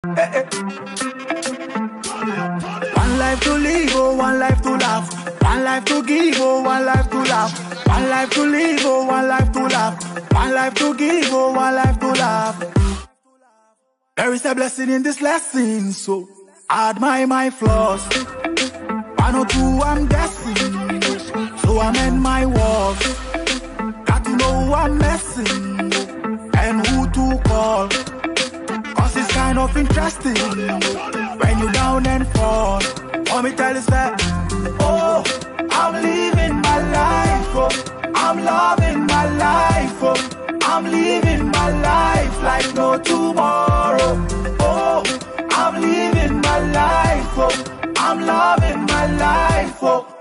One life to live, oh, one life to laugh. One life to give, oh, one life to laugh. One life to live, oh, one life to laugh. One life to give, oh, one life to laugh. There is a blessing in this lesson, so I admire my flaws. One or two I'm guessing, so I mend my walls. Got to know who I'm messing and who to call. Cause it's kind of interesting when you down and fall. Let me tell you that, oh, I'm living my life, oh, I'm loving my life, oh, I'm living my life like no tomorrow. Oh, I'm living my life, oh, I'm loving my life, oh.